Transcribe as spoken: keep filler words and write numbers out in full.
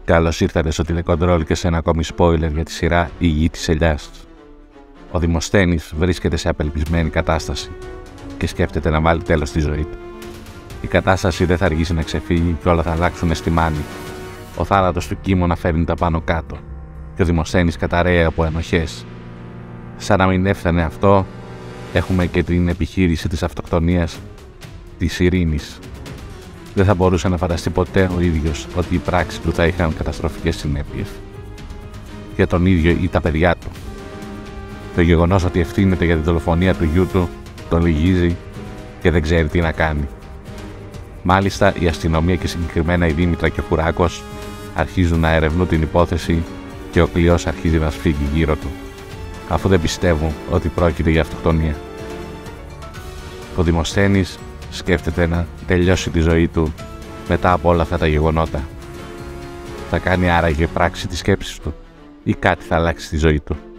Καλώς ήρθατε στο τηλεκοντρόλ και σε ένα ακόμη spoiler για τη σειρά «Η Γη της Ελιάς». Ο Δημοσθένης βρίσκεται σε απελπισμένη κατάσταση και σκέφτεται να βάλει τέλος στη ζωή του. Η κατάσταση δεν θα αργήσει να ξεφύγει και όλα θα αλλάξουν στη μάνη. Ο θάνατος του Κίμωνα φέρνει τα πάνω κάτω και ο Δημοσθένης καταραίει από ενοχές. Σαν να μην έφτανε αυτό, έχουμε και την επιχείρηση της αυτοκτονίας της Ειρήνης. Δεν θα μπορούσε να φανταστεί ποτέ ο ίδιος ότι οι πράξεις του θα είχαν καταστροφικές συνέπειες για τον ίδιο ή τα παιδιά του. Το γεγονός ότι ευθύνεται για την δολοφονία του γιού του τον λυγίζει και δεν ξέρει τι να κάνει. Μάλιστα, η αστυνομία και συγκεκριμένα η Δήμητρα και ο Φουράκος αρχίζουν να ερευνούν την υπόθεση και ο Κλειός αρχίζει να σφίγγει γύρω του, αφού δεν πιστεύουν ότι πρόκειται για αυτοκτονία. Ο Δημοσθένης σκέφτεται να τελειώσει τη ζωή του μετά από όλα αυτά τα γεγονότα. Θα κάνει άραγε πράξη τις σκέψεις του ή κάτι θα αλλάξει στη ζωή του?